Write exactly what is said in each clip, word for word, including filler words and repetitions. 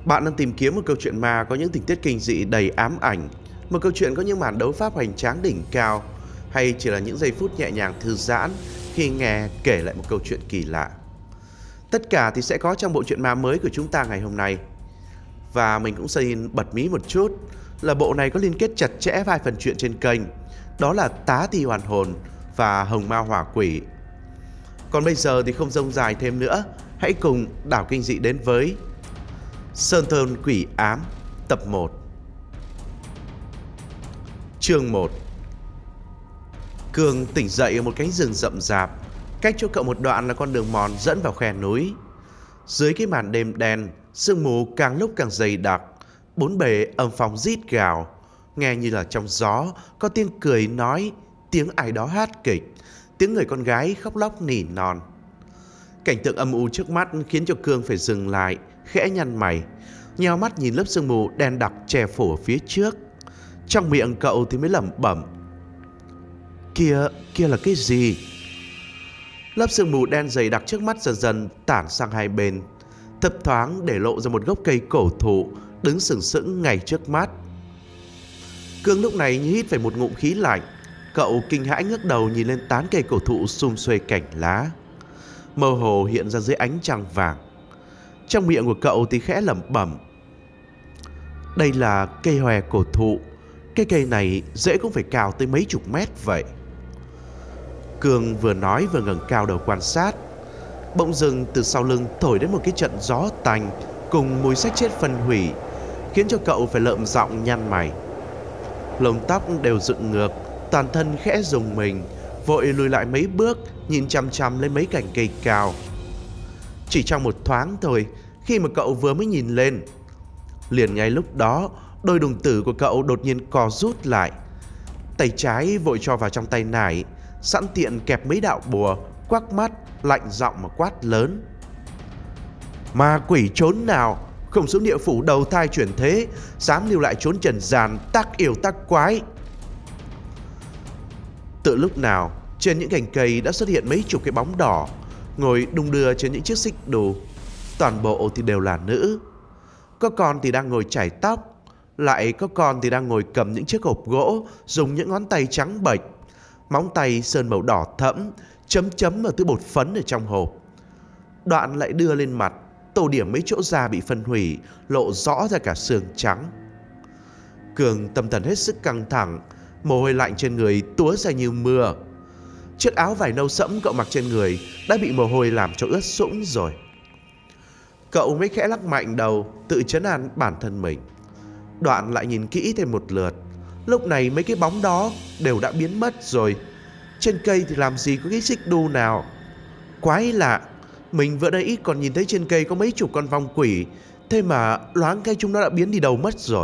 Bạn đang tìm kiếm một câu chuyện ma có những tình tiết kinh dị đầy ám ảnh, một câu chuyện có những màn đấu pháp hoành tráng đỉnh cao, hay chỉ là những giây phút nhẹ nhàng thư giãn khi nghe kể lại một câu chuyện kỳ lạ. Tất cả thì sẽ có trong bộ truyện ma mới của chúng ta ngày hôm nay. Và mình cũng xin bật mí một chút là bộ này có liên kết chặt chẽ với hai phần truyện trên kênh, đó là Tá Thi Hoàn Hồn và Hồng Ma Hỏa Quỷ. Còn bây giờ thì không rông dài thêm nữa, hãy cùng Đảo Kinh Dị đến với Sơn Thôn Quỷ Ám tập một. Chương một. Cường tỉnh dậy ở một cánh rừng rậm rạp, cách chỗ cậu một đoạn là con đường mòn dẫn vào khe núi. Dưới cái màn đêm đen, sương mù càng lúc càng dày đặc, bốn bề âm phong rít gào, nghe như là trong gió có tiếng cười nói, tiếng ai đó hát kịch, tiếng người con gái khóc lóc nỉ non. Cảnh tượng âm u trước mắt khiến cho Cương phải dừng lại, khẽ nhăn mày, nheo mắt nhìn lớp sương mù đen đặc che phủ ở phía trước. Trong miệng cậu thì mới lẩm bẩm: Kia, kia là cái gì? Lớp sương mù đen dày đặc trước mắt dần dần tản sang hai bên, thấp thoáng để lộ ra một gốc cây cổ thụ đứng sừng sững ngay trước mắt. Cương lúc này như hít phải một ngụm khí lạnh, cậu kinh hãi ngước đầu nhìn lên tán cây cổ thụ sum xuê cành lá, mơ hồ hiện ra dưới ánh trăng vàng. Trong miệng của cậu thì khẽ lẩm bẩm: Đây là cây hòe cổ thụ, cái cây này rễ cũng phải cao tới mấy chục mét vậy. Cương vừa nói vừa ngẩng cao đầu quan sát. Bỗng dưng từ sau lưng thổi đến một cái trận gió tanh cùng mùi xác chết phân hủy, khiến cho cậu phải lợm giọng nhăn mày. Lông tóc đều dựng ngược, toàn thân khẽ rùng mình, vội lùi lại mấy bước, nhìn chăm chăm lên mấy cành cây cao. Chỉ trong một thoáng thôi, khi mà cậu vừa mới nhìn lên, liền ngay lúc đó đôi đồng tử của cậu đột nhiên co rút lại. Tay trái vội cho vào trong tay nải, sẵn tiện kẹp mấy đạo bùa, quắc mắt, lạnh giọng mà quát lớn: Ma quỷ trốn nào, không xuống địa phủ đầu thai chuyển thế, dám lưu lại trốn trần gian, tác yêu tác quái. Từ lúc nào trên những cành cây đã xuất hiện mấy chục cái bóng đỏ, ngồi đung đưa trên những chiếc xích đu. Toàn bộ thì đều là nữ. Có con thì đang ngồi chải tóc, lại có con thì đang ngồi cầm những chiếc hộp gỗ, dùng những ngón tay trắng bệch, móng tay sơn màu đỏ thẫm, chấm chấm vào thứ bột phấn ở trong hộp. Đoạn lại đưa lên mặt, tô điểm mấy chỗ da bị phân hủy, lộ rõ ra cả xương trắng. Cường tâm thần hết sức căng thẳng, mồ hôi lạnh trên người túa ra như mưa. Chiếc áo vải nâu sẫm cậu mặc trên người đã bị mồ hôi làm cho ướt sũng rồi. Cậu mới khẽ lắc mạnh đầu, tự trấn an bản thân mình. Đoạn lại nhìn kỹ thêm một lượt. Lúc này mấy cái bóng đó đều đã biến mất rồi. Trên cây thì làm gì có cái xích đu nào. Quái lạ, mình vừa đây ít còn nhìn thấy trên cây có mấy chục con vong quỷ, thế mà loáng cái chúng nó đã biến đi đâu mất rồi.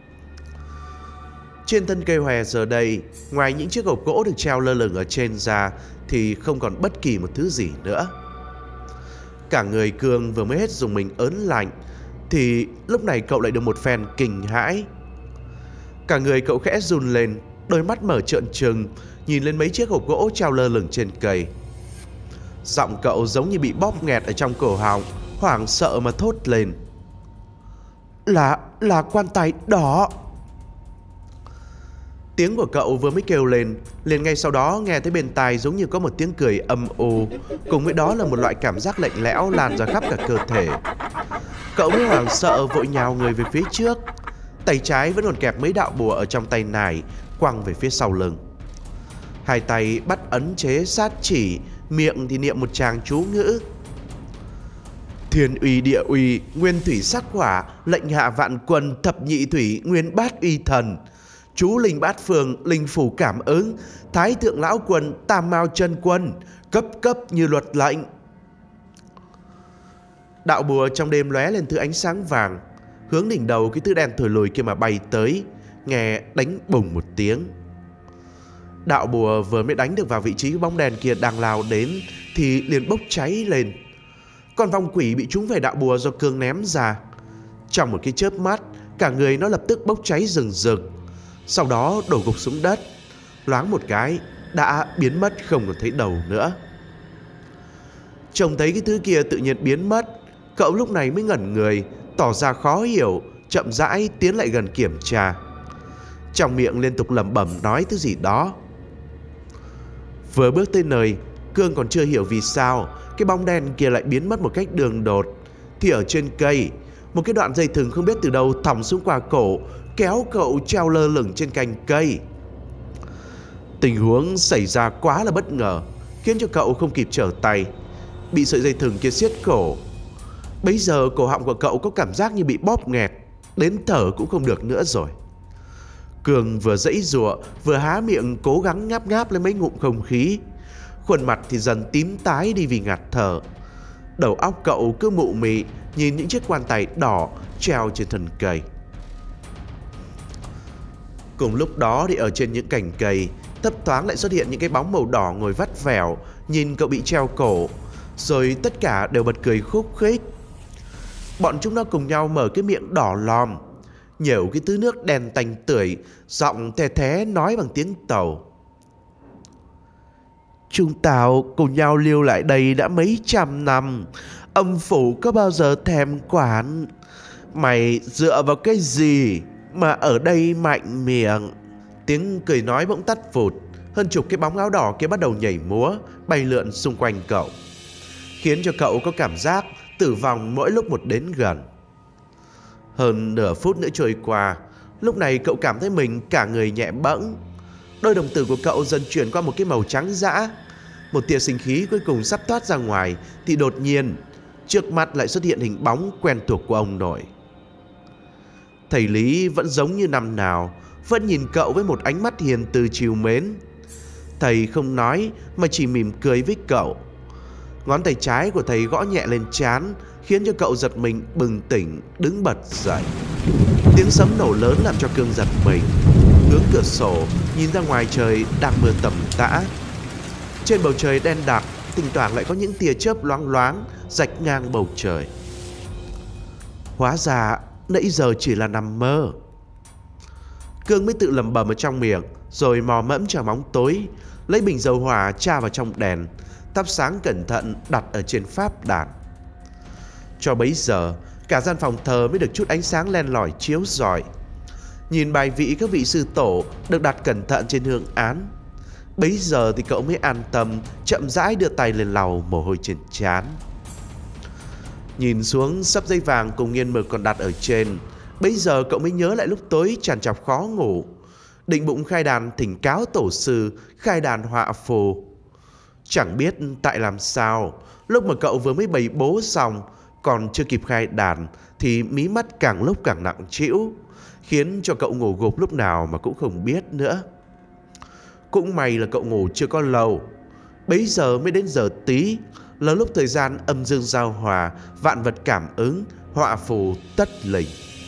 Trên thân cây hòe giờ đây, ngoài những chiếc hộp gỗ được treo lơ lửng ở trên ra, thì không còn bất kỳ một thứ gì nữa. Cả người Cương vừa mới hết dùng mình ớn lạnh, thì lúc này cậu lại được một phen kinh hãi. Cả người cậu khẽ run lên, đôi mắt mở trợn trừng, nhìn lên mấy chiếc hộp gỗ treo lơ lửng trên cây. Giọng cậu giống như bị bóp nghẹt ở trong cổ họng, hoảng sợ mà thốt lên: Là, là quan tài đỏ. Tiếng của cậu vừa mới kêu lên, liền ngay sau đó nghe thấy bên tai giống như có một tiếng cười âm u, cùng với đó là một loại cảm giác lạnh lẽo lan ra khắp cả cơ thể. Cậu mới hoảng sợ vội nhào người về phía trước, tay trái vẫn còn kẹp mấy đạo bùa ở trong tay nải, quăng về phía sau lưng. Hai tay bắt ấn chế sát chỉ, miệng thì niệm một tràng chú ngữ: Thiên uy địa uy, nguyên thủy sắc hỏa, lệnh hạ vạn quân, thập nhị thủy, nguyên bát uy thần. Chú linh bát phương, linh phủ cảm ứng, thái thượng lão quân, tam mao chân quân, cấp cấp như luật lệnh. Đạo bùa trong đêm lóe lên thứ ánh sáng vàng, hướng đỉnh đầu cái thứ đen thổi lùi kia mà bay tới, nghe đánh bùng một tiếng. Đạo bùa vừa mới đánh được vào vị trí bóng đèn kia đang lao đến thì liền bốc cháy lên. Con vong quỷ bị trúng về đạo bùa do Cương ném ra. Trong một cái chớp mắt, cả người nó lập tức bốc cháy rừng rực, sau đó đổ gục xuống đất, loáng một cái đã biến mất không còn thấy đầu nữa. Trông thấy cái thứ kia tự nhiên biến mất, cậu lúc này mới ngẩn người, tỏ ra khó hiểu, chậm rãi tiến lại gần kiểm tra. Trong miệng liên tục lẩm bẩm nói thứ gì đó. Vừa bước tới nơi, Cương còn chưa hiểu vì sao cái bóng đen kia lại biến mất một cách đường đột, thì ở trên cây, một cái đoạn dây thừng không biết từ đâu thòng xuống qua cổ, kéo cậu treo lơ lửng trên cành cây. Tình huống xảy ra quá là bất ngờ, khiến cho cậu không kịp trở tay, bị sợi dây thừng kia siết cổ. Bấy giờ cổ họng của cậu có cảm giác như bị bóp nghẹt, đến thở cũng không được nữa rồi. Cường vừa giãy giụa vừa há miệng cố gắng ngáp ngáp lấy mấy ngụm không khí, khuôn mặt thì dần tím tái đi vì ngạt thở. Đầu óc cậu cứ mụ mị nhìn những chiếc quan tài đỏ treo trên thân cây. Cùng lúc đó thì ở trên những cành cây thấp thoáng lại xuất hiện những cái bóng màu đỏ ngồi vắt vẻo nhìn cậu bị treo cổ, rồi tất cả đều bật cười khúc khích. Bọn chúng nó cùng nhau mở cái miệng đỏ lòm, nhểu cái thứ nước đen tanh tưởi, giọng the thé nói bằng tiếng Tàu. Chúng tao cùng nhau lưu lại đây đã mấy trăm năm, âm phủ có bao giờ thèm quản. Mày dựa vào cái gì mà ở đây mạnh miệng? Tiếng cười nói bỗng tắt vụt, hơn chục cái bóng áo đỏ kia bắt đầu nhảy múa, bay lượn xung quanh cậu, khiến cho cậu có cảm giác tử vong mỗi lúc một đến gần. Hơn nửa phút nữa trôi qua, lúc này cậu cảm thấy mình cả người nhẹ bẫng. Đôi đồng tử của cậu dần chuyển qua một cái màu trắng dã. Một tia sinh khí cuối cùng sắp thoát ra ngoài thì đột nhiên trước mắt lại xuất hiện hình bóng quen thuộc của ông nội. Thầy Lý vẫn giống như năm nào, vẫn nhìn cậu với một ánh mắt hiền từ trìu mến. Thầy không nói mà chỉ mỉm cười với cậu. Ngón tay trái của thầy gõ nhẹ lên trán, khiến cho cậu giật mình bừng tỉnh, đứng bật dậy. Tiếng sấm nổ lớn làm cho Cương giật mình, hướng cửa sổ nhìn ra ngoài trời đang mưa tầm tã. Trên bầu trời đen đặc, thỉnh thoảng lại có những tia chớp loáng loáng rạch ngang bầu trời. Hóa ra nãy giờ chỉ là nằm mơ. Cương mới tự lẩm bẩm ở trong miệng, rồi mò mẫm trong bóng tối, lấy bình dầu hỏa tra vào trong đèn, thắp sáng cẩn thận đặt ở trên pháp đàn. Cho bấy giờ, cả gian phòng thờ mới được chút ánh sáng len lỏi chiếu rọi. Nhìn bài vị các vị sư tổ được đặt cẩn thận trên hương án, bấy giờ thì cậu mới an tâm, chậm rãi đưa tay lên lau mồ hôi trên trán. Nhìn xuống sấp dây vàng cùng nghiên mực còn đặt ở trên, bấy giờ cậu mới nhớ lại lúc tối trằn trọc khó ngủ, định bụng khai đàn thỉnh cáo tổ sư, khai đàn họa phù. Chẳng biết tại làm sao, lúc mà cậu vừa mới bày bố xong, còn chưa kịp khai đàn thì mí mắt càng lúc càng nặng trĩu, khiến cho cậu ngủ gục lúc nào mà cũng không biết nữa. Cũng may là cậu ngủ chưa có lâu, bấy giờ mới đến giờ tí, là lúc thời gian âm dương giao hòa, vạn vật cảm ứng, họa phù tất lình.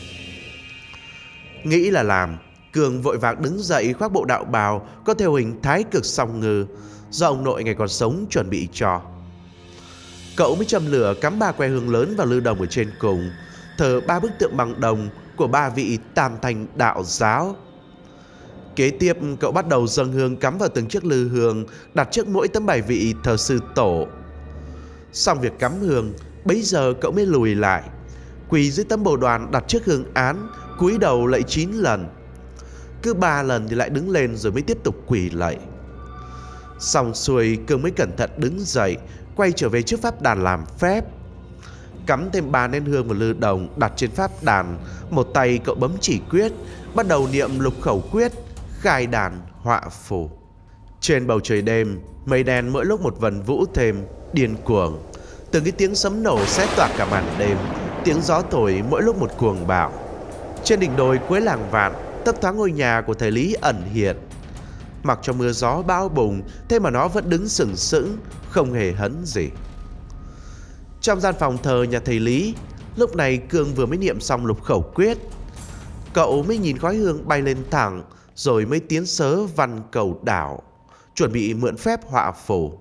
Nghĩ là làm, Cường vội vàng đứng dậy khoác bộ đạo bào có theo hình thái cực song ngư do ông nội ngày còn sống chuẩn bị cho. Cậu mới châm lửa cắm ba que hương lớn vào lư đồng ở trên cùng, thờ ba bức tượng bằng đồng của ba vị tam thành đạo giáo. Kế tiếp cậu bắt đầu dâng hương cắm vào từng chiếc lư hương, đặt trước mỗi tấm bài vị thờ sư tổ. Xong việc cắm hương, bấy giờ cậu mới lùi lại, quỳ dưới tấm bồ đoàn đặt trước hương án, cúi đầu lạy chín lần. Cứ ba lần thì lại đứng lên rồi mới tiếp tục quỳ lạy. Xong xuôi, Cương mới cẩn thận đứng dậy, quay trở về trước pháp đàn làm phép. Cắm thêm ba nén hương vào lư đồng đặt trên pháp đàn, một tay cậu bấm chỉ quyết, bắt đầu niệm lục khẩu quyết, khai đàn họa phù. Trên bầu trời đêm, mây đen mỗi lúc một vần vũ thêm, điên cuồng. Từng cái tiếng sấm nổ xé toạc cả màn đêm, tiếng gió thổi mỗi lúc một cuồng bạo. Trên đỉnh đồi cuối làng Vạn, thấp thoáng ngôi nhà của thầy Lý ẩn hiện. Mặc cho mưa gió bão bùng, thế mà nó vẫn đứng sừng sững, không hề hấn gì. Trong gian phòng thờ nhà thầy Lý, lúc này Cương vừa mới niệm xong lục khẩu quyết. Cậu mới nhìn khói hương bay lên thẳng, rồi mới tiến sớ văn cầu đảo, chuẩn bị mượn phép họa phù.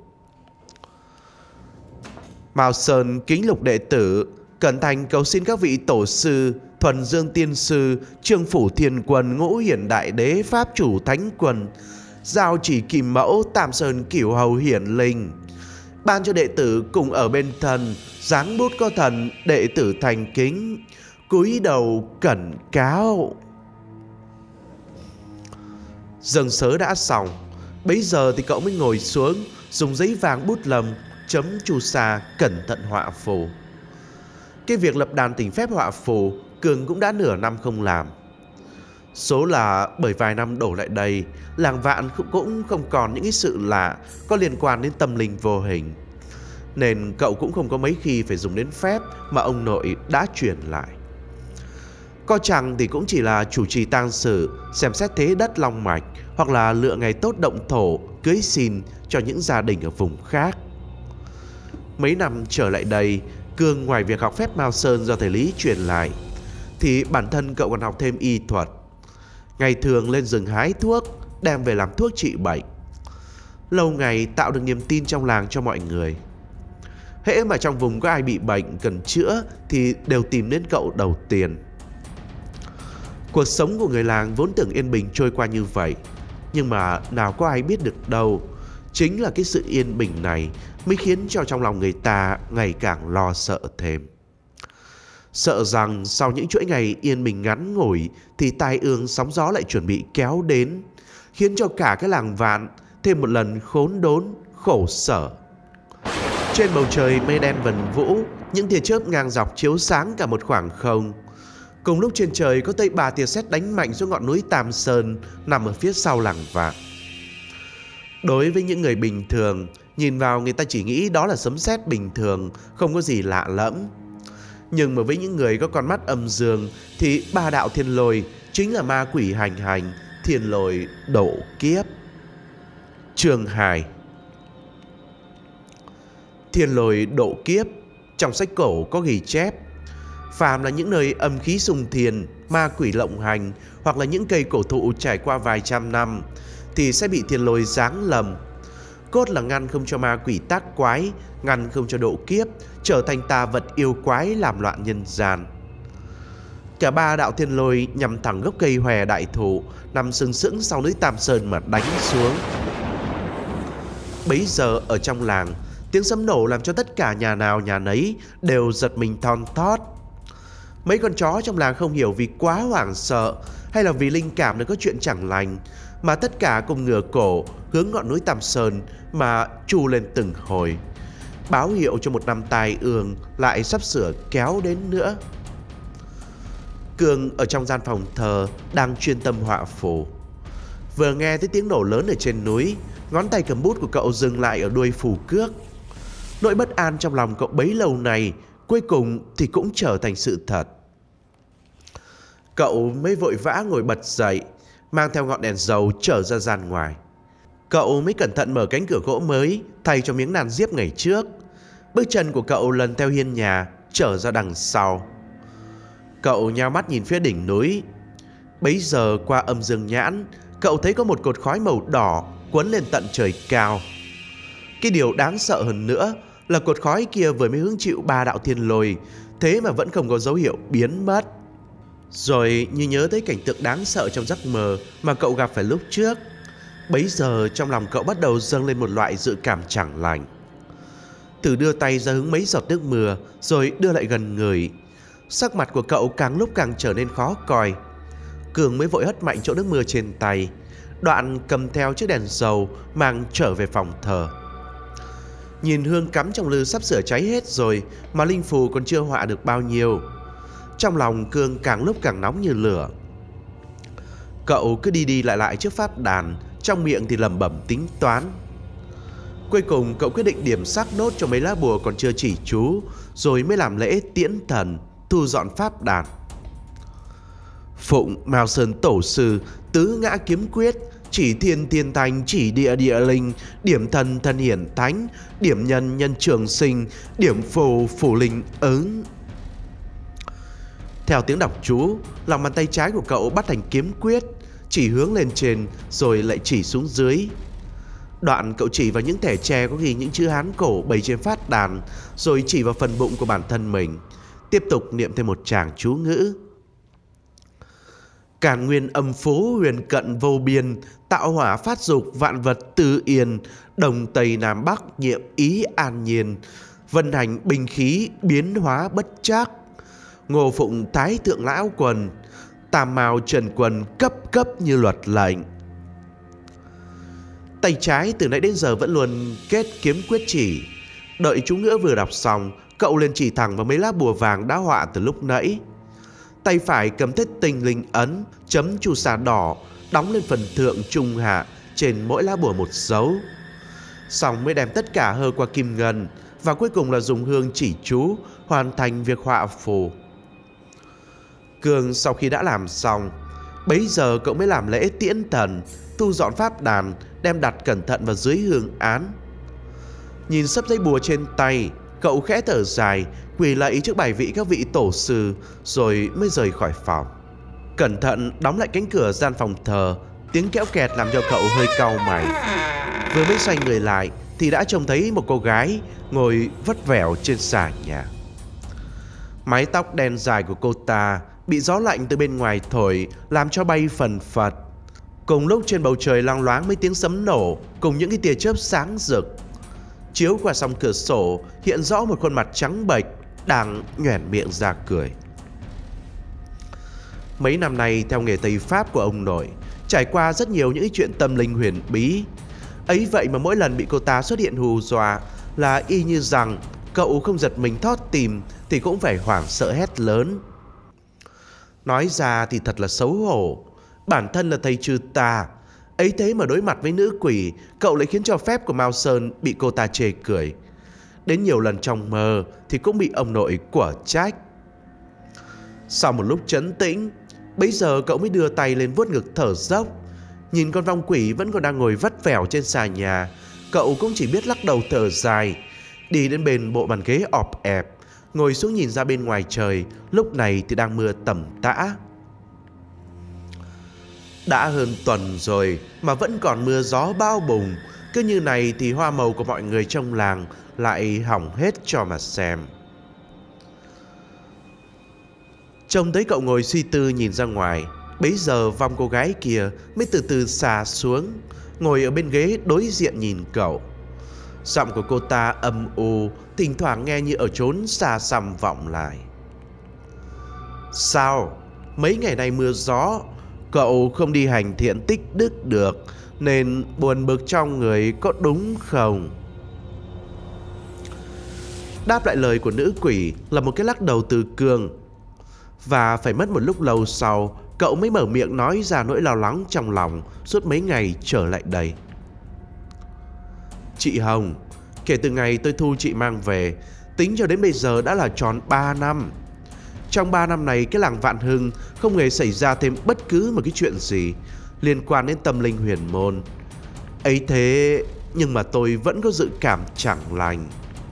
Mao Sơn kính lục đệ tử, cẩn thành cầu xin các vị tổ sư, Thuần Dương Tiên Sư, Trương Phủ Thiên Quân, Ngũ Hiển Đại Đế, Pháp Chủ Thánh Quân, Giao Chỉ Kim Mẫu, Tam Sơn Cửu Hầu Hiển Linh, ban cho đệ tử cùng ở bên thần, dáng bút có thần, đệ tử thành kính, cúi đầu cẩn cáo. Dâng sớ đã xong, bấy giờ thì cậu mới ngồi xuống, dùng giấy vàng bút lầm chấm chu sa cẩn thận họa phù. Cái việc lập đàn tỉnh phép họa phù Cường cũng đã nửa năm không làm. Số là bởi vài năm đổ lại đây, làng Vạn cũng không còn những cái sự lạ có liên quan đến tâm linh vô hình, nên cậu cũng không có mấy khi phải dùng đến phép mà ông nội đã truyền lại. Có chăng thì cũng chỉ là chủ trì tang sự, xem xét thế đất long mạch, hoặc là lựa ngày tốt động thổ, cưới xin cho những gia đình ở vùng khác. Mấy năm trở lại đây, Cường ngoài việc học phép Mao Sơn do thầy Lý truyền lại, thì bản thân cậu còn học thêm y thuật. Ngày thường lên rừng hái thuốc, đem về làm thuốc trị bệnh. Lâu ngày tạo được niềm tin trong làng cho mọi người. Hễ mà trong vùng có ai bị bệnh cần chữa thì đều tìm đến cậu đầu tiên. Cuộc sống của người làng vốn tưởng yên bình trôi qua như vậy, nhưng mà nào có ai biết được đâu. Chính là cái sự yên bình này mới khiến cho trong lòng người ta ngày càng lo sợ thêm. Sợ rằng sau những chuỗi ngày yên bình ngắn ngủi thì tai ương sóng gió lại chuẩn bị kéo đến, khiến cho cả cái làng Vạn thêm một lần khốn đốn, khổ sở. Trên bầu trời mây đen vần vũ, những tia chớp ngang dọc chiếu sáng cả một khoảng không. Cùng lúc trên trời có tới ba tia sét đánh mạnh xuống ngọn núi Tam Sơn nằm ở phía sau làng Vạn. Đối với những người bình thường, nhìn vào người ta chỉ nghĩ đó là sấm sét bình thường, không có gì lạ lẫm. Nhưng mà với những người có con mắt âm dương thì ba đạo thiên lôi chính là ma quỷ hành hành, thiên lôi độ kiếp. Chương hai. Thiên lôi độ kiếp. Trong sách cổ có ghi chép, phàm là những nơi âm khí xung thiền, ma quỷ lộng hành, hoặc là những cây cổ thụ trải qua vài trăm năm thì sẽ bị thiên lôi giáng lầm. Cốt là ngăn không cho ma quỷ tác quái, ngăn không cho độ kiếp, trở thành tà vật yêu quái làm loạn nhân gian. Cả ba đạo thiên lôi nhằm thẳng gốc cây hòe đại thụ nằm sừng sững sau núi Tam Sơn mà đánh xuống. Bấy giờ ở trong làng, tiếng sấm nổ làm cho tất cả nhà nào nhà nấy đều giật mình thon thót. Mấy con chó trong làng không hiểu vì quá hoảng sợ hay là vì linh cảm được có chuyện chẳng lành, mà tất cả cùng ngửa cổ hướng ngọn núi Tam Sơn mà tru lên từng hồi, báo hiệu cho một năm tai ương lại sắp sửa kéo đến nữa. Cường ở trong gian phòng thờ đang chuyên tâm họa phù. Vừa nghe thấy tiếng nổ lớn ở trên núi, ngón tay cầm bút của cậu dừng lại ở đuôi phù cước. Nỗi bất an trong lòng cậu bấy lâu này cuối cùng thì cũng trở thành sự thật. Cậu mới vội vã ngồi bật dậy, mang theo ngọn đèn dầu trở ra gian ngoài. Cậu mới cẩn thận mở cánh cửa gỗ mới thay cho miếng nàn diếp ngày trước. Bước chân của cậu lần theo hiên nhà trở ra đằng sau. Cậu nhao mắt nhìn phía đỉnh núi. Bấy giờ qua âm dương nhãn, cậu thấy có một cột khói màu đỏ cuốn lên tận trời cao. Cái điều đáng sợ hơn nữa là cột khói kia vừa mới hứng chịu ba đạo thiên lôi, thế mà vẫn không có dấu hiệu biến mất. Rồi như nhớ tới cảnh tượng đáng sợ trong giấc mơ mà cậu gặp phải lúc trước, bấy giờ trong lòng cậu bắt đầu dâng lên một loại dự cảm chẳng lành. Thử đưa tay ra hứng mấy giọt nước mưa rồi đưa lại gần người. Sắc mặt của cậu càng lúc càng trở nên khó coi. Cường mới vội hất mạnh chỗ nước mưa trên tay, đoạn cầm theo chiếc đèn dầu mang trở về phòng thờ. Nhìn hương cắm trong lư sắp sửa cháy hết rồi mà linh phù còn chưa họa được bao nhiêu. Trong lòng Cường càng lúc càng nóng như lửa. Cậu cứ đi đi lại lại trước pháp đàn, trong miệng thì lẩm bẩm tính toán. Cuối cùng cậu quyết định điểm sắc nốt cho mấy lá bùa còn chưa chỉ chú, rồi mới làm lễ tiễn thần, thu dọn pháp đàn. Phụng Mao Sơn Tổ Sư, tứ ngã kiếm quyết, chỉ thiên thiên thành, chỉ địa địa linh, điểm thần thần hiển thánh, điểm nhân nhân trường sinh, điểm phù phù linh ứng. Theo tiếng đọc chú, lòng bàn tay trái của cậu bắt thành kiếm quyết, chỉ hướng lên trên rồi lại chỉ xuống dưới. Đoạn cậu chỉ vào những thẻ tre có ghi những chữ Hán cổ bày trên phát đàn, rồi chỉ vào phần bụng của bản thân mình, tiếp tục niệm thêm một tràng chú ngữ. Càn nguyên âm phú huyền cận vô biên, tạo hỏa phát dục vạn vật tự yên, đồng tây nam bắc nhiệm ý an nhiên, vận hành binh khí biến hóa bất trắc, Ngô Phụng Thái Thượng Lão Quân, Tam Mao Trần Quân cấp cấp như luật lệnh. Tay trái từ nãy đến giờ vẫn luôn kết kiếm quyết chỉ. Đợi chú ngữ vừa đọc xong, cậu liền chỉ thẳng vào mấy lá bùa vàng đã họa từ lúc nãy. Tay phải cầm thiết tinh linh ấn, chấm chu sa đỏ, đóng lên phần thượng trung hạ trên mỗi lá bùa một dấu. Xong mới đem tất cả hơ qua kim ngân, và cuối cùng là dùng hương chỉ chú hoàn thành việc họa phù. Cường sau khi đã làm xong, bấy giờ cậu mới làm lễ tiễn thần, thu dọn pháp đàn, đem đặt cẩn thận vào dưới hương án. Nhìn sấp giấy bùa trên tay, cậu khẽ thở dài, quỳ lạy trước bài vị các vị tổ sư, rồi mới rời khỏi phòng. Cẩn thận đóng lại cánh cửa gian phòng thờ, tiếng kéo kẹt làm cho cậu hơi cau mày. Vừa mới xoay người lại thì đã trông thấy một cô gái ngồi vắt vẻo trên xà nhà. Mái tóc đen dài của cô ta bị gió lạnh từ bên ngoài thổi làm cho bay phần phật. Cùng lúc trên bầu trời loang loáng mấy tiếng sấm nổ cùng những cái tia chớp sáng rực. Chiếu qua song cửa sổ hiện rõ một khuôn mặt trắng bệch đang nhoẻn miệng ra cười. Mấy năm nay theo nghề Tây Pháp của ông nội, trải qua rất nhiều những chuyện tâm linh huyền bí. Ấy vậy mà mỗi lần bị cô ta xuất hiện hù dọa là y như rằng cậu không giật mình thót tìm thì cũng phải hoảng sợ hét lớn. Nói ra thì thật là xấu hổ. Bản thân là thầy trừ tà, ấy thế mà đối mặt với nữ quỷ, cậu lại khiến cho phép của Mao Sơn bị cô ta chê cười. Đến nhiều lần trong mơ thì cũng bị ông nội quở trách. Sau một lúc trấn tĩnh, bấy giờ cậu mới đưa tay lên vuốt ngực thở dốc. Nhìn con vong quỷ vẫn còn đang ngồi vắt vẻo trên xà nhà, cậu cũng chỉ biết lắc đầu thở dài, đi đến bên bộ bàn ghế ọp ẹp, ngồi xuống nhìn ra bên ngoài trời. Lúc này thì đang mưa tầm tã. Đã hơn tuần rồi mà vẫn còn mưa gió bao bùng. Cứ như này thì hoa màu của mọi người trong làng lại hỏng hết cho mà xem. Trông thấy cậu ngồi suy tư nhìn ra ngoài, bấy giờ vòng cô gái kia mới từ từ xà xuống, ngồi ở bên ghế đối diện nhìn cậu. Giọng của cô ta âm u, thỉnh thoảng nghe như ở chốn xa xăm vọng lại. Sao? Mấy ngày nay mưa gió, cậu không đi hành thiện tích đức được nên buồn bực trong người có đúng không? Đáp lại lời của nữ quỷ là một cái lắc đầu từ Cường. Và phải mất một lúc lâu sau, cậu mới mở miệng nói ra nỗi lo lắng trong lòng suốt mấy ngày trở lại đây. Chị Hồng, kể từ ngày tôi thu chị mang về, tính cho đến bây giờ đã là tròn ba năm. Trong ba năm này, cái làng Vạn Hưng không hề xảy ra thêm bất cứ một cái chuyện gì liên quan đến tâm linh huyền môn. Ấy thế nhưng mà tôi vẫn có dự cảm chẳng lành.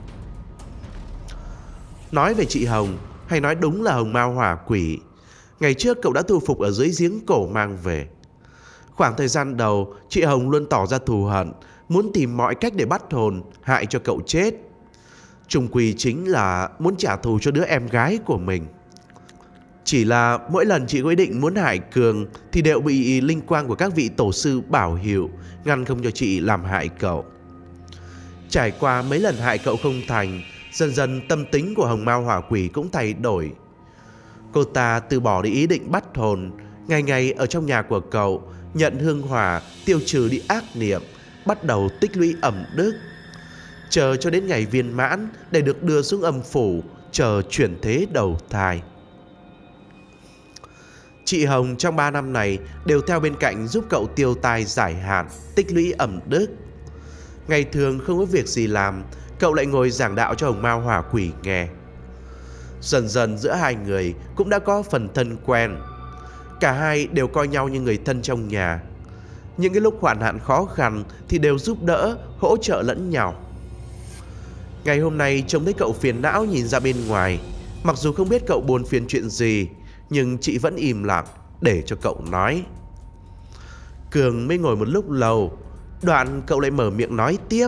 Nói về chị Hồng, hay nói đúng là Hồng Mao Hỏa Quỷ, ngày trước cậu đã thu phục ở dưới giếng cổ mang về. Khoảng thời gian đầu, chị Hồng luôn tỏ ra thù hận, muốn tìm mọi cách để bắt hồn, hại cho cậu chết. Chung quy chính là muốn trả thù cho đứa em gái của mình. Chỉ là mỗi lần chị có ý định muốn hại Cường thì đều bị linh quang của các vị tổ sư bảo hiệu, ngăn không cho chị làm hại cậu. Trải qua mấy lần hại cậu không thành, dần dần tâm tính của Hồng Mao Hỏa Quỷ cũng thay đổi. Cô ta từ bỏ đi ý định bắt hồn, ngày ngày ở trong nhà của cậu, nhận hương hỏa, tiêu trừ đi ác niệm, bắt đầu tích lũy ẩm đức, chờ cho đến ngày viên mãn để được đưa xuống âm phủ, chờ chuyển thế đầu thai. Chị Hồng trong ba năm này đều theo bên cạnh giúp cậu tiêu tai giải hạn, tích lũy ẩm đức. Ngày thường không có việc gì làm, cậu lại ngồi giảng đạo cho Hồng Mao Hỏa Quỷ nghe. Dần dần giữa hai người cũng đã có phần thân quen. Cả hai đều coi nhau như người thân trong nhà. Những cái lúc hoạn nạn khó khăn thì đều giúp đỡ, hỗ trợ lẫn nhau. Ngày hôm nay trông thấy cậu phiền não nhìn ra bên ngoài. Mặc dù không biết cậu buồn phiền chuyện gì, nhưng chị vẫn im lặng để cho cậu nói. Cường mới ngồi một lúc lâu, đoạn cậu lại mở miệng nói tiếp.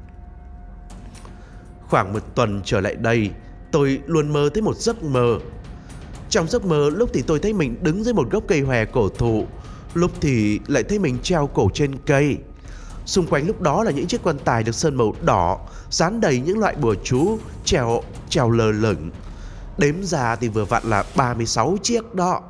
Khoảng một tuần trở lại đây, tôi luôn mơ thấy một giấc mơ. Trong giấc mơ, lúc thì tôi thấy mình đứng dưới một gốc cây hòe cổ thụ, lúc thì lại thấy mình treo cổ trên cây. Xung quanh lúc đó là những chiếc quan tài được sơn màu đỏ, dán đầy những loại bùa chú, treo, treo lơ lửng. Đếm ra thì vừa vặn là ba mươi sáu chiếc đó.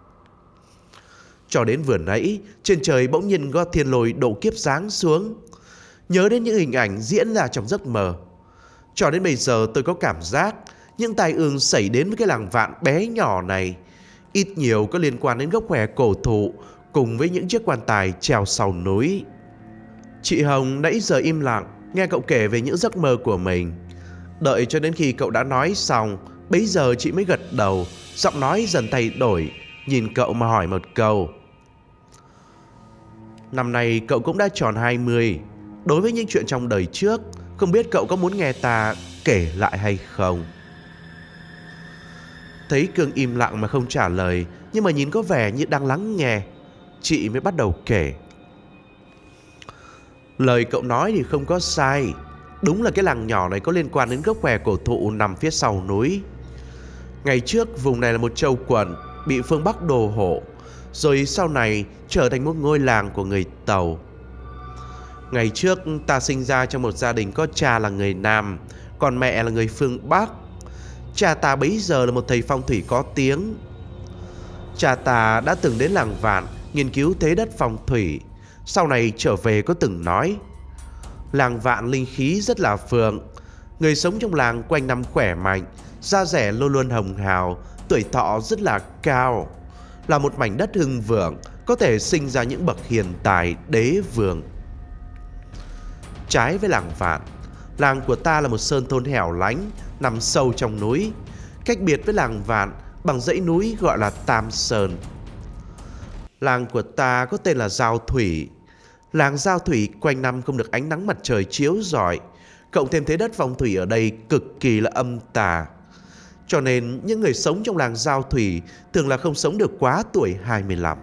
Cho đến vừa nãy, trên trời bỗng nhiên có thiên lôi độ kiếp giáng xuống. Nhớ đến những hình ảnh diễn ra trong giấc mơ. Cho đến bây giờ tôi có cảm giác những tai ương xảy đến với cái làng Vạn bé nhỏ này ít nhiều có liên quan đến gốc khỏe cổ thụ cùng với những chiếc quan tài treo sau núi. Chị Hồng nãy giờ im lặng nghe cậu kể về những giấc mơ của mình. Đợi cho đến khi cậu đã nói xong, bấy giờ chị mới gật đầu, giọng nói dần thay đổi, nhìn cậu mà hỏi một câu. Năm nay cậu cũng đã tròn hai mươi. Đối với những chuyện trong đời trước, không biết cậu có muốn nghe ta kể lại hay không? Thấy Cương im lặng mà không trả lời, nhưng mà nhìn có vẻ như đang lắng nghe, chị mới bắt đầu kể. Lời cậu nói thì không có sai. Đúng là cái làng nhỏ này có liên quan đến gốc khỏe cổ thụ nằm phía sau núi. Ngày trước vùng này là một châu quận bị phương Bắc đô hộ, rồi sau này trở thành một ngôi làng của người Tàu. Ngày trước ta sinh ra trong một gia đình có cha là người Nam, còn mẹ là người phương Bắc. Cha ta bấy giờ là một thầy phong thủy có tiếng. Cha ta đã từng đến làng Vạn nghiên cứu thế đất phong thủy. Sau này trở về có từng nói, làng Vạn linh khí rất là phượng, người sống trong làng quanh năm khỏe mạnh, da dẻ luôn luôn hồng hào, tuổi thọ rất là cao, là một mảnh đất hưng vượng, có thể sinh ra những bậc hiền tài đế vương. Trái với làng Vạn, làng của ta là một sơn thôn hẻo lánh nằm sâu trong núi, cách biệt với làng Vạn bằng dãy núi gọi là Tam Sơn. Làng của ta có tên là Giao Thủy. Làng Giao Thủy quanh năm không được ánh nắng mặt trời chiếu rọi, cộng thêm thế đất phong thủy ở đây cực kỳ là âm tà. Cho nên những người sống trong làng Giao Thủy thường là không sống được quá tuổi hai mươi lăm.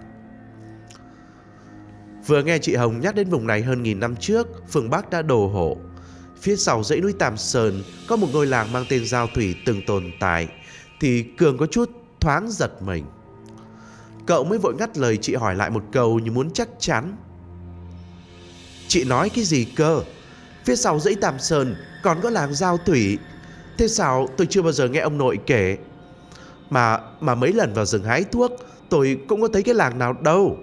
Vừa nghe chị Hồng nhắc đến vùng này hơn nghìn năm trước, phương Bắc đã đổ hộ. Phía sau dãy núi Tam Sơn có một ngôi làng mang tên Giao Thủy từng tồn tại, thì Cường có chút thoáng giật mình. Cậu mới vội ngắt lời chị hỏi lại một câu như muốn chắc chắn. Chị nói cái gì cơ? Phía sau dãy Tam Sơn còn có làng Giao Thủy? Thế sao tôi chưa bao giờ nghe ông nội kể? Mà mà mấy lần vào rừng hái thuốc, tôi cũng có thấy cái làng nào đâu.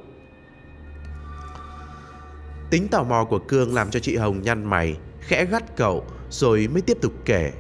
Tính tò mò của Cương làm cho chị Hồng nhăn mày, khẽ gắt cậu, rồi mới tiếp tục kể.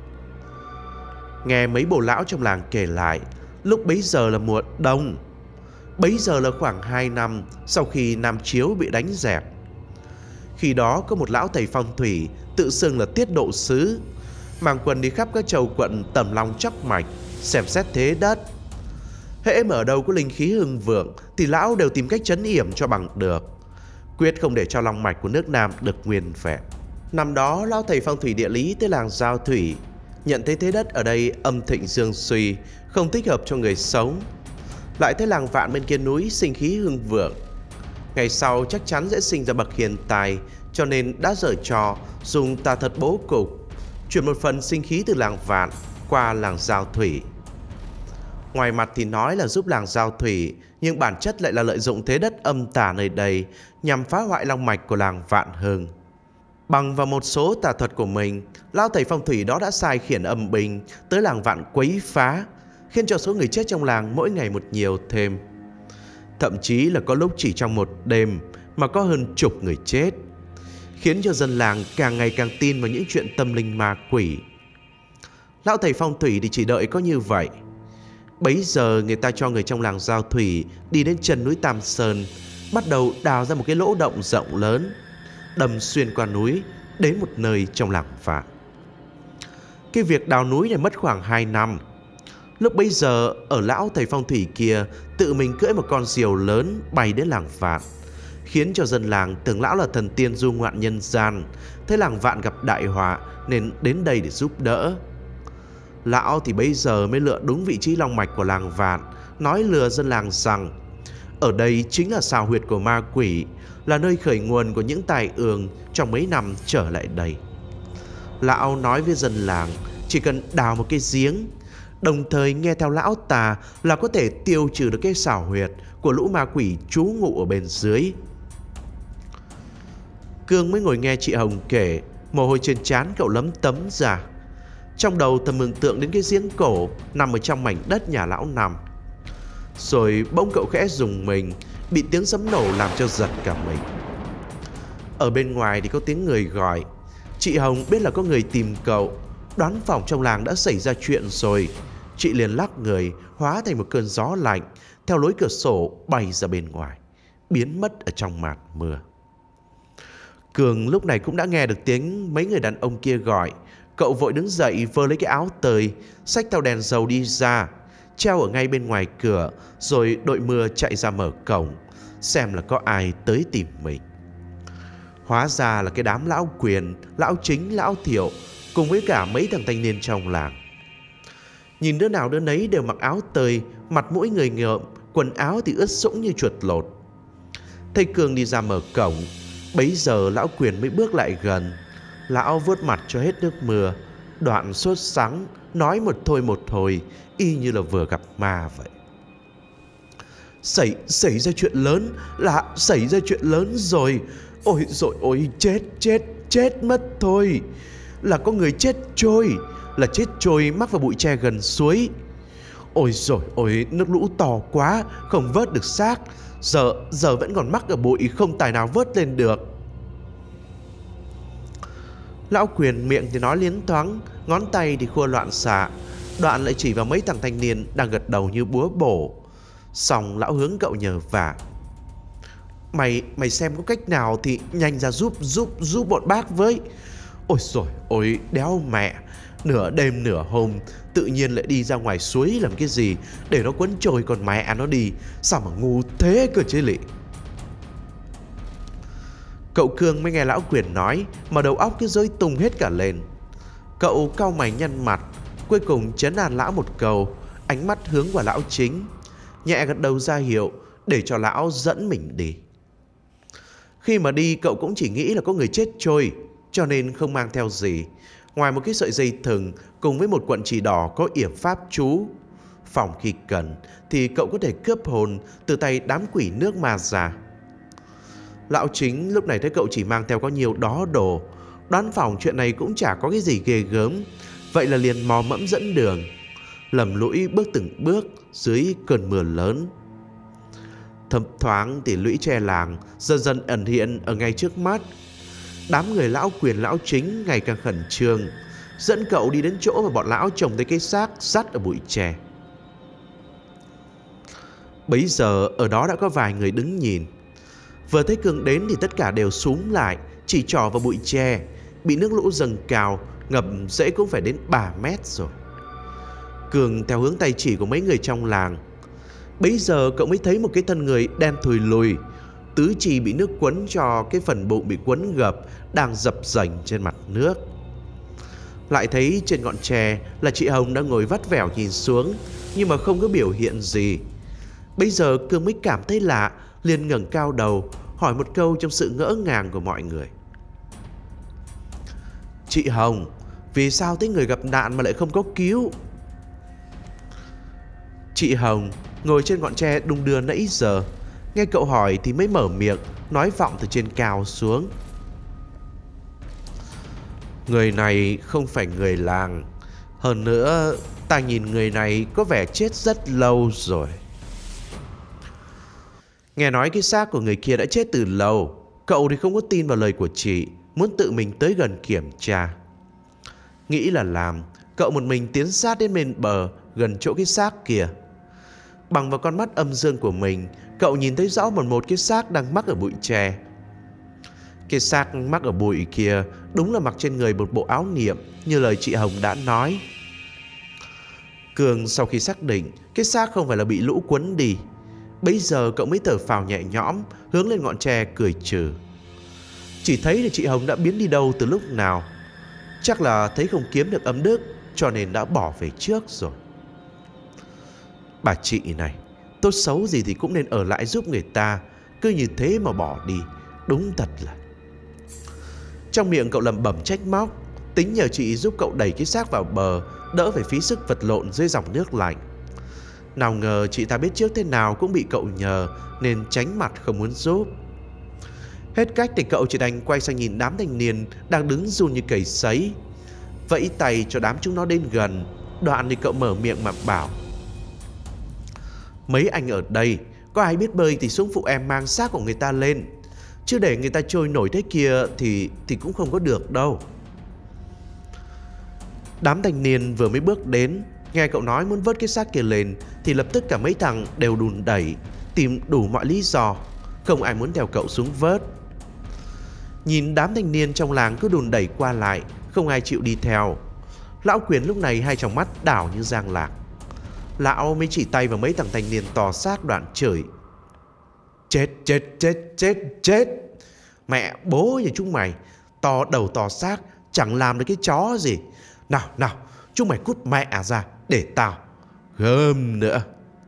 Nghe mấy bồ lão trong làng kể lại, lúc bấy giờ là mùa đông. Bấy giờ là khoảng hai năm sau khi Nam Chiếu bị đánh dẹp. Khi đó có một lão thầy phong thủy tự xưng là Tiết Độ Sứ, mang quân đi khắp các châu quận tầm long chóc mạch, xem xét thế đất. Hễ mở đâu có linh khí hưng vượng thì lão đều tìm cách trấn yểm cho bằng được, quyết không để cho long mạch của nước Nam được nguyên vẹn. Năm đó lão thầy phong thủy địa lý tới làng Giao Thủy, nhận thấy thế đất ở đây âm thịnh dương suy, không thích hợp cho người sống. Lại thấy làng Vạn bên kia núi sinh khí hưng vượng, ngày sau chắc chắn sẽ sinh ra bậc hiền tài, cho nên đã giở trò dùng tà thuật bố cục, chuyển một phần sinh khí từ làng Vạn qua làng Giao Thủy. Ngoài mặt thì nói là giúp làng Giao Thủy, nhưng bản chất lại là lợi dụng thế đất âm tà nơi đây nhằm phá hoại long mạch của làng Vạn Hưng. Bằng vào một số tà thuật của mình, lão thầy phong thủy đó đã sai khiển âm binh tới làng Vạn quấy phá, khiến cho số người chết trong làng mỗi ngày một nhiều thêm. Thậm chí là có lúc chỉ trong một đêm mà có hơn chục người chết, khiến cho dân làng càng ngày càng tin vào những chuyện tâm linh ma quỷ. Lão thầy phong thủy thì chỉ đợi có như vậy. Bấy giờ người ta cho người trong làng Giao Thủy đi đến chân núi Tam Sơn, bắt đầu đào ra một cái lỗ động rộng lớn, đâm xuyên qua núi đến một nơi trong làng Vạn. Cái việc đào núi này mất khoảng hai năm. Lúc bấy giờ ở lão thầy phong thủy kia tự mình cưỡi một con diều lớn bay đến làng Vạn, khiến cho dân làng tưởng lão là thần tiên du ngoạn nhân gian, thấy làng Vạn gặp đại họa nên đến đây để giúp đỡ. Lão thì bấy giờ mới lựa đúng vị trí long mạch của làng Vạn, nói lừa dân làng rằng ở đây chính là xào huyệt của ma quỷ, là nơi khởi nguồn của những tai ương trong mấy năm trở lại đây. Lão nói với dân làng chỉ cần đào một cái giếng, đồng thời nghe theo lão tà là có thể tiêu trừ được cái xào huyệt của lũ ma quỷ trú ngụ ở bên dưới. Cương mới ngồi nghe chị Hồng kể, mồ hôi trên trán cậu lấm tấm ra. Trong đầu thầm mường tượng đến cái giếng cổ nằm ở trong mảnh đất nhà lão Năm. Rồi bỗng cậu khẽ rùng mình, bị tiếng sấm nổ làm cho giật cả mình. Ở bên ngoài thì có tiếng người gọi. Chị Hồng biết là có người tìm cậu, đoán phòng trong làng đã xảy ra chuyện rồi. Chị liền lắc người, hóa thành một cơn gió lạnh, theo lối cửa sổ bay ra bên ngoài, biến mất ở trong màn mưa. Cường lúc này cũng đã nghe được tiếng mấy người đàn ông kia gọi. Cậu vội đứng dậy, vơ lấy cái áo tơi, xách theo đèn dầu đi ra, treo ở ngay bên ngoài cửa, rồi đội mưa chạy ra mở cổng, xem là có ai tới tìm mình. Hóa ra là cái đám lão Quyền, lão Chính, lão Thiệu cùng với cả mấy thằng thanh niên trong làng. Nhìn đứa nào đứa nấy đều mặc áo tơi, mặt mũi người ngợm, quần áo thì ướt sũng như chuột lột. Thấy Cường đi ra mở cổng, bấy giờ lão Quyền mới bước lại gần. Lão vuốt mặt cho hết nước mưa, đoạn sốt sắng, nói một thôi một hồi, y như là vừa gặp ma vậy. Xảy, xảy ra chuyện lớn, là xảy ra chuyện lớn rồi. Ôi dồi ôi, chết, chết, chết mất thôi. Là có người chết trôi, là chết trôi mắc vào bụi tre gần suối. Ôi dồi ôi, nước lũ to quá, không vớt được xác. Giờ, giờ vẫn còn mắc ở bụi, không tài nào vớt lên được. Lão Quyền miệng thì nói liến thoáng, ngón tay thì khua loạn xạ, đoạn lại chỉ vào mấy thằng thanh niên đang gật đầu như búa bổ. Xong lão hướng cậu nhờ vả. Mày, mày xem có cách nào thì nhanh ra giúp, giúp, giúp bọn bác với. Ôi dồi ôi, đéo mẹ. Nửa đêm nửa hôm tự nhiên lại đi ra ngoài suối làm cái gì, để nó quấn trôi con mẹ nó đi. Sao mà ngu thế cơ chứ lị. Cậu Cương mới nghe lão Quyền nói mà đầu óc cứ rối tung hết cả lên. Cậu cau mày nhăn mặt, cuối cùng trấn an lão một câu, ánh mắt hướng vào lão Chính, nhẹ gật đầu ra hiệu để cho lão dẫn mình đi. Khi mà đi cậu cũng chỉ nghĩ là có người chết trôi, cho nên không mang theo gì ngoài một cái sợi dây thừng cùng với một cuộn chỉ đỏ có yểm pháp chú. Phòng khi cần thì cậu có thể cướp hồn từ tay đám quỷ nước ma già. Lão Chính lúc này thấy cậu chỉ mang theo có nhiều đó đồ, đoán phòng chuyện này cũng chả có cái gì ghê gớm, vậy là liền mò mẫm dẫn đường, lầm lũi bước từng bước dưới cơn mưa lớn. Thấp thoáng thì lũy tre làng dần dần ẩn hiện ở ngay trước mắt. Đám người lão Quyền lão Chính ngày càng khẩn trương, dẫn cậu đi đến chỗ mà bọn lão trồng thấy cái xác sắt ở bụi tre. Bấy giờ ở đó đã có vài người đứng nhìn. Vừa thấy Cường đến thì tất cả đều xúm lại, chỉ trỏ vào bụi tre, bị nước lũ dâng cao, ngập dễ cũng phải đến ba mét rồi. Cường theo hướng tay chỉ của mấy người trong làng. Bấy giờ cậu mới thấy một cái thân người đen thùi lùi, tứ chi bị nước quấn cho cái phần bụng bị quấn gập, đang dập dềnh trên mặt nước. Lại thấy trên ngọn tre là chị Hồng đang ngồi vắt vẻo nhìn xuống, nhưng mà không có biểu hiện gì. Bây giờ Cường mới cảm thấy lạ, liền ngẩng cao đầu hỏi một câu trong sự ngỡ ngàng của mọi người. Chị Hồng, vì sao thấy người gặp nạn mà lại không có cứu? Chị Hồng ngồi trên ngọn tre đung đưa nãy giờ, nghe cậu hỏi thì mới mở miệng, nói vọng từ trên cao xuống. Người này không phải người làng. Hơn nữa, ta nhìn người này có vẻ chết rất lâu rồi. Nghe nói cái xác của người kia đã chết từ lâu, cậu thì không có tin vào lời của chị, muốn tự mình tới gần kiểm tra. Nghĩ là làm, cậu một mình tiến sát đến bên bờ, gần chỗ cái xác kia. Bằng vào con mắt âm dương của mình, cậu nhìn thấy rõ một một cái xác đang mắc ở bụi tre. Cái xác mắc ở bụi kia đúng là mặc trên người một bộ áo niệm như lời chị Hồng đã nói. Cường sau khi xác định cái xác không phải là bị lũ cuốn đi, bấy giờ cậu mới thở phào nhẹ nhõm, hướng lên ngọn tre cười trừ. Chỉ thấy là chị Hồng đã biến đi đâu từ lúc nào. Chắc là thấy không kiếm được âm đức, cho nên đã bỏ về trước rồi. Bà chị này, tốt xấu gì thì cũng nên ở lại giúp người ta, cứ như thế mà bỏ đi, đúng thật là. Trong miệng cậu lẩm bẩm trách móc, tính nhờ chị giúp cậu đẩy cái xác vào bờ, đỡ phải phí sức vật lộn dưới dòng nước lạnh. Nào ngờ chị ta biết trước thế nào cũng bị cậu nhờ, nên tránh mặt không muốn giúp. Hết cách thì cậu chỉ đành quay sang nhìn đám thanh niên đang đứng run như cầy sấy. vẫy tay cho đám chúng nó đến gần. Đoạn thì cậu mở miệng mà bảo: mấy anh ở đây, có ai biết bơi thì xuống phụ em mang xác của người ta lên, chứ để người ta trôi nổi thế kia thì thì cũng không có được đâu. Đám thanh niên vừa mới bước đến, nghe cậu nói muốn vớt cái xác kia lên thì lập tức cả mấy thằng đều đùn đẩy, tìm đủ mọi lý do, không ai muốn theo cậu xuống vớt. Nhìn đám thanh niên trong làng cứ đùn đẩy qua lại, không ai chịu đi theo, Lão Quyền lúc này hai tròng mắt đảo như giang lạc. Lão mới chỉ tay vào mấy thằng thanh niên to xác, đoạn chửi: chết chết chết chết chết, mẹ bố nhà chúng mày, to đầu to xác chẳng làm được cái chó gì. Nào nào, chúng mày cút mẹ ra để tao gơm nữa.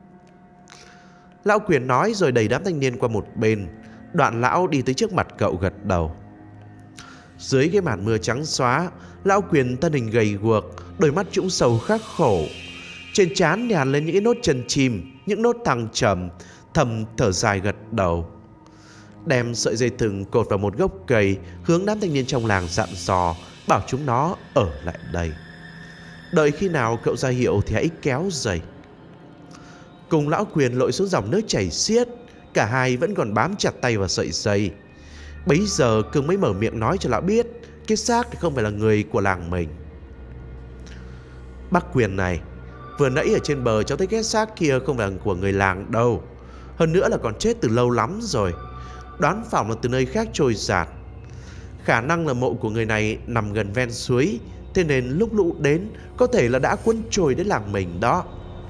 Lão Quyền nói rồi đẩy đám thanh niên qua một bên. Đoạn lão đi tới trước mặt cậu gật đầu. Dưới cái màn mưa trắng xóa, Lão Quyền thân hình gầy guộc, đôi mắt trũng sầu khắc khổ. Trên trán nhàn lên những cái nốt chân chim, những nốt thăng trầm, thầm thở dài gật đầu. Đem sợi dây thừng cột vào một gốc cây, hướng đám thanh niên trong làng dặn dò, bảo chúng nó ở lại đây. Đợi khi nào cậu ra hiệu thì hãy kéo dây. Cùng Lão Quyền lội xuống dòng nước chảy xiết, cả hai vẫn còn bám chặt tay vào sợi dây. Bấy giờ Cương mới mở miệng nói cho lão biết cái xác thì không phải là người của làng mình. Bác Quyền này, vừa nãy ở trên bờ cháu thấy cái xác kia không phải là của người làng đâu. Hơn nữa là còn chết từ lâu lắm rồi. Đoán phỏng là từ nơi khác trôi giạt. Khả năng là mộ của người này nằm gần ven suối, thế nên lúc lũ đến có thể là đã cuốn trôi đến làng mình đó.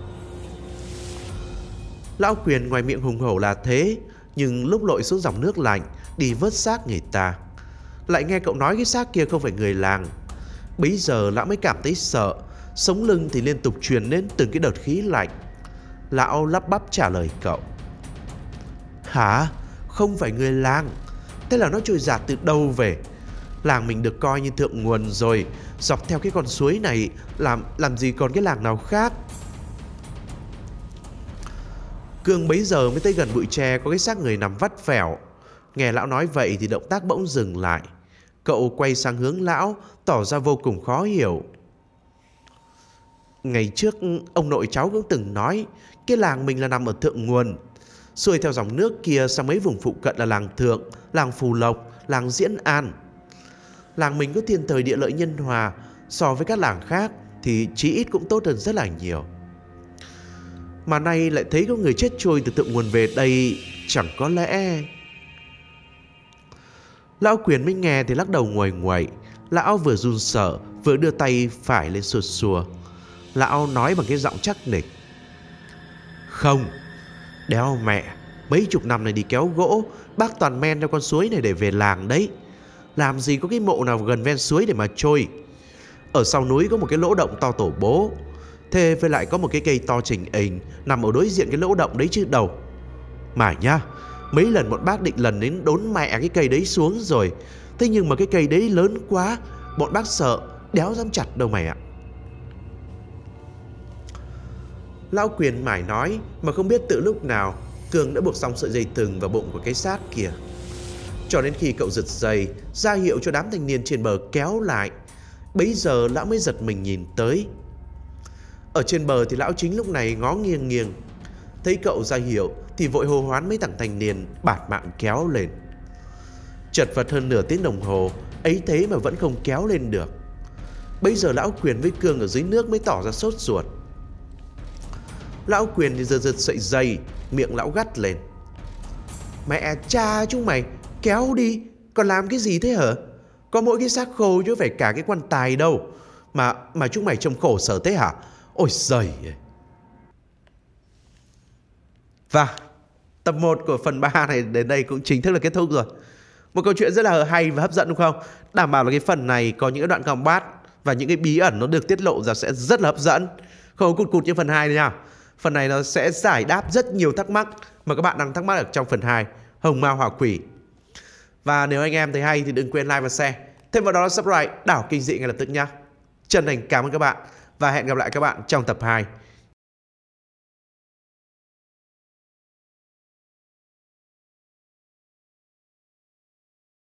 Lão Quyền ngoài miệng hùng hổ là thế, nhưng lúc lội xuống dòng nước lạnh đi vớt xác người ta, lại nghe cậu nói cái xác kia không phải người làng. Bấy giờ lão mới cảm thấy sợ, sống lưng thì liên tục truyền đến từng cái đợt khí lạnh. Lão lắp bắp trả lời cậu: hả? Không phải người làng? Thế là nó trôi giạt từ đâu về? Làng mình được coi như thượng nguồn rồi, dọc theo cái con suối này làm làm gì còn cái làng nào khác. Cương bấy giờ mới tới gần bụi tre có cái xác người nằm vắt vẻo. Nghe lão nói vậy thì động tác bỗng dừng lại. Cậu quay sang hướng lão, tỏ ra vô cùng khó hiểu. Ngày trước ông nội cháu cũng từng nói cái làng mình là nằm ở thượng nguồn. Xuôi theo dòng nước kia sang mấy vùng phụ cận là làng Thượng, làng Phù Lộc, làng Diễn An. Làng mình có thiên thời địa lợi nhân hòa, so với các làng khác thì chí ít cũng tốt hơn rất là nhiều. Mà nay lại thấy có người chết trôi từ thượng nguồn về đây, chẳng có lẽ... Lão Quyền mới nghe thì lắc đầu nguầy nguậy. Lão vừa run sợ vừa đưa tay phải lên xua xua. Lão nói bằng cái giọng chắc nịch: không, đéo mẹ, mấy chục năm này đi kéo gỗ, bác toàn men theo con suối này để về làng đấy. Làm gì có cái mộ nào gần ven suối để mà trôi. Ở sau núi có một cái lỗ động to tổ bố, thế với lại có một cái cây to chỉnh ình nằm ở đối diện cái lỗ động đấy chứ đâu. Mà nhá, mấy lần bọn bác định lần đến đốn mẹ cái cây đấy xuống rồi, thế nhưng mà cái cây đấy lớn quá, bọn bác sợ, đéo dám chặt đâu mày ạ. Lão Quyền mải nói mà không biết từ lúc nào Cường đã buộc xong sợi dây thừng vào bụng của cái xác kia. Cho đến khi cậu giật dây ra hiệu cho đám thanh niên trên bờ kéo lại, bấy giờ lão mới giật mình nhìn tới. Ở trên bờ thì lão chính lúc này ngó nghiêng nghiêng, thấy cậu ra hiệu thì vội hô hoán mấy thằng thanh niên bạt mạng kéo lên. Chật vật hơn nửa tiếng đồng hồ ấy thế mà vẫn không kéo lên được. Bây giờ lão Quyền với Cương ở dưới nước mới tỏ ra sốt ruột. Lão Quyền thì giật giật sợi dây, miệng lão gắt lên: mẹ cha chúng mày, kéo đi, còn làm cái gì thế hả? Có mỗi cái xác khô chứ phải cả cái quan tài đâu. Mà mà chúng mày trông khổ sở thế hả? Ôi giời. Và tập một của phần ba này đến đây cũng chính thức là kết thúc rồi. Một câu chuyện rất là hay và hấp dẫn đúng không? Đảm bảo là cái phần này có những đoạn combat và những cái bí ẩn nó được tiết lộ ra sẽ rất là hấp dẫn, không có cụt cụt như phần hai nha. Phần này nó sẽ giải đáp rất nhiều thắc mắc mà các bạn đang thắc mắc ở trong phần hai, Hồng Ma Hỏa Quỷ. Và nếu anh em thấy hay thì đừng quên like và share. Thêm vào đó là subscribe Đảo Kinh Dị ngay lập tức nhá. Chân thành cảm ơn các bạn và hẹn gặp lại các bạn trong tập hai